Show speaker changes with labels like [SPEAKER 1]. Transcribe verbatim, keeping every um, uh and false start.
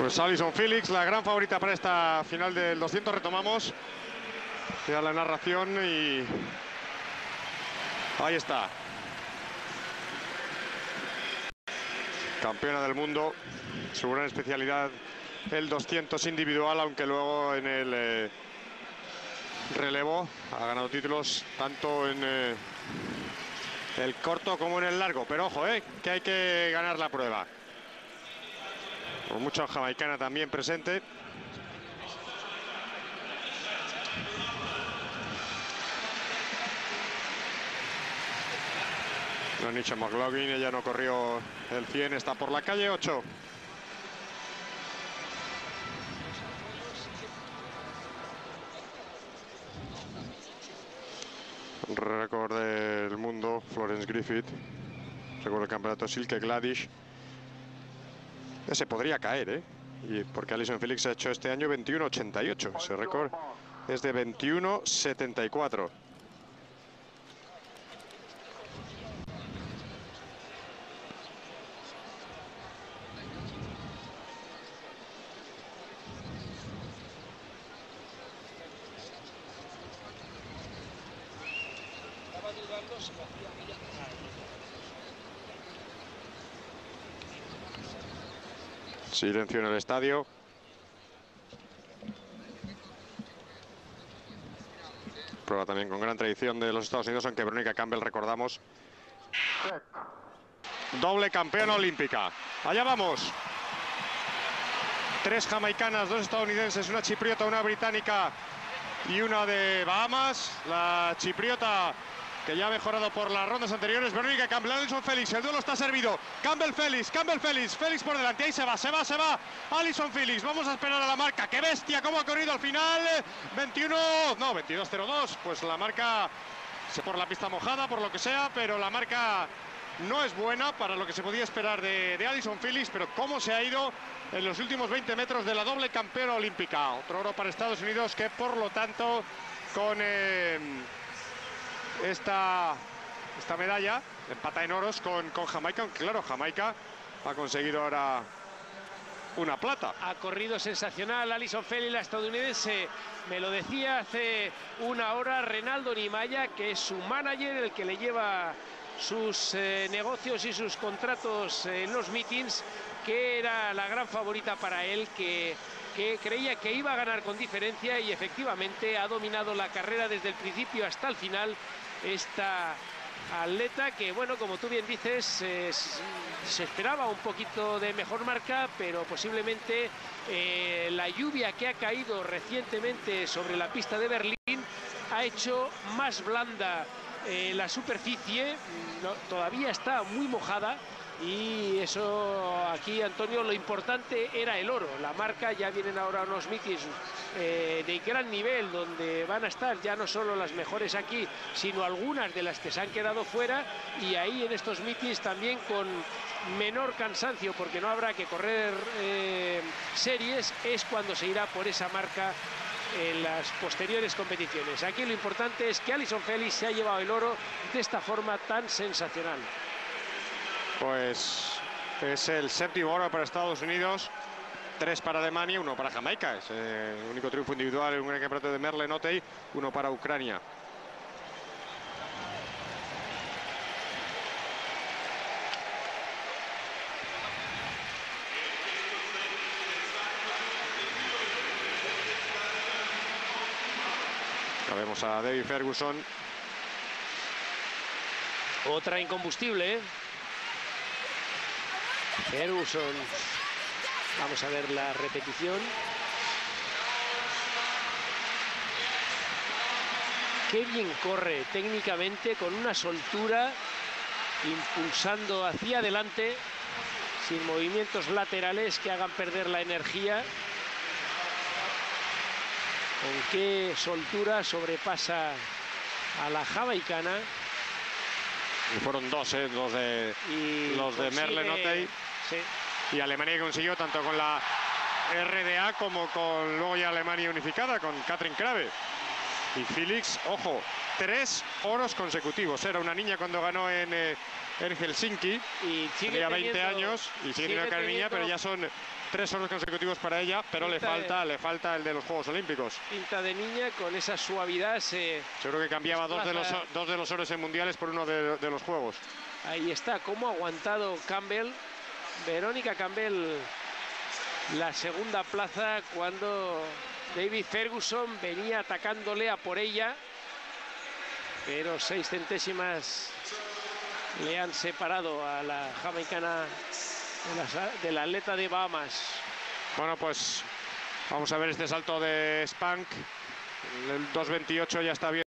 [SPEAKER 1] Pues Allyson Felix, la gran favorita para esta final del doscientos. Retomamos ya la narración y ahí está. Campeona del mundo, su gran especialidad el doscientos individual, aunque luego en el eh, relevo ha ganado títulos tanto en eh, el corto como en el largo. Pero ojo, eh, que hay que ganar la prueba. Con mucha jamaicana también presente. Anisha McLaughlin, ella no corrió el cien, está por la calle ocho. Récord del mundo, Florence Griffith. Récord del campeonato, Silke Gladish. Ese podría caer, ¿eh? Y porque Allyson Felix ha hecho este año veintiuno ochenta y ocho. Ese récord es de veintiuno setenta y cuatro. Silencio en el estadio. Prueba también con gran tradición de los Estados Unidos, aunque Verónica Campbell, recordamos, doble campeona olímpica. Allá vamos. Tres jamaicanas, dos estadounidenses, una chipriota, una británica y una de Bahamas. La chipriota, que ya ha mejorado por las rondas anteriores. Verónica Campbell, Allyson Felix, el duelo está servido. Campbell Felix, Campbell Felix, Felix por delante, ahí se va, se va, se va. Allyson Felix, vamos a esperar a la marca. ¡Qué bestia! ¿Cómo ha corrido al final? veintiuno, no, veintidós cero dos. Pues la marca, por la pista mojada, por lo que sea, pero la marca no es buena para lo que se podía esperar de, de Allyson Felix. Pero cómo se ha ido en los últimos veinte metros de la doble campeona olímpica. Otro oro para Estados Unidos, que por lo tanto, con Eh, Esta, esta medalla empata en oros con, con Jamaica, aunque claro, Jamaica ha conseguido ahora una plata.
[SPEAKER 2] Ha corrido sensacional Allyson Felix, la estadounidense. Me lo decía hace una hora Renaldo Nimaya, que es su manager, el que le lleva sus eh, negocios y sus contratos en los meetings, que era la gran favorita para él, que que creía que iba a ganar con diferencia, y efectivamente ha dominado la carrera desde el principio hasta el final esta atleta, que bueno, como tú bien dices, eh, se esperaba un poquito de mejor marca, pero posiblemente eh, la lluvia que ha caído recientemente sobre la pista de Berlín ha hecho más blanda eh, la superficie. No, todavía está muy mojada. Y eso aquí, Antonio, lo importante era el oro. La marca, ya vienen ahora unos meetings eh, de gran nivel, donde van a estar ya no solo las mejores aquí, sino algunas de las que se han quedado fuera, y ahí en estos meetings también con menor cansancio, porque no habrá que correr eh, series, es cuando se irá por esa marca en las posteriores competiciones. Aquí lo importante es que Allyson Felix se ha llevado el oro de esta forma tan sensacional.
[SPEAKER 1] Pues es el séptimo oro para Estados Unidos, tres para Alemania, uno para Jamaica. Es el único triunfo individual en un campeonato de Merle Notey, uno para Ucrania. Ya vemos a Debbie Ferguson.
[SPEAKER 2] Otra incombustible, ¿eh? Ferguson, vamos a ver la repetición. Qué bien corre técnicamente, con una soltura, impulsando hacia adelante, sin movimientos laterales que hagan perder la energía. Con qué soltura sobrepasa a la jamaicana.
[SPEAKER 1] Y fueron dos, ¿eh? Los de,
[SPEAKER 2] y
[SPEAKER 1] los de Merle Notey.
[SPEAKER 2] Sí.
[SPEAKER 1] Y Alemania consiguió tanto con la R D A como con luego ya Alemania unificada, con Katrin Krave. Y Felix, ojo, tres oros consecutivos. Era una niña cuando ganó en, eh, en Helsinki.
[SPEAKER 2] Y sigue
[SPEAKER 1] tenía veinte
[SPEAKER 2] teniendo,
[SPEAKER 1] años y sigue teniendo cara de niña, pero ya son tres oros consecutivos para ella, pero le falta, de, le falta el de los Juegos Olímpicos.
[SPEAKER 2] Pinta de niña, con esa suavidad se...
[SPEAKER 1] Seguro que cambiaba dos de, los, dos de los oros en mundiales por uno de, de los Juegos.
[SPEAKER 2] Ahí está, cómo ha aguantado Campbell, Verónica Campbell, la segunda plaza cuando David Ferguson venía atacándole a por ella, pero seis centésimas le han separado a la jamaicana de la atleta de Bahamas.
[SPEAKER 1] Bueno, pues vamos a ver este salto de Spank. El dos veintiocho ya está bien.